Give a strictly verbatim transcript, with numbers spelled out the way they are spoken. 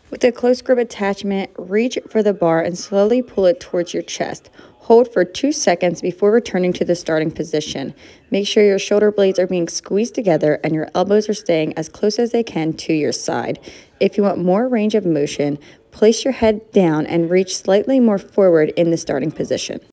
With a close grip attachment, reach for the bar and slowly pull it towards your chest. Hold for two seconds before returning to the starting position. Make sure your shoulder blades are being squeezed together and your elbows are staying as close as they can to your side. If you want more range of motion, place your head down and reach slightly more forward in the starting position.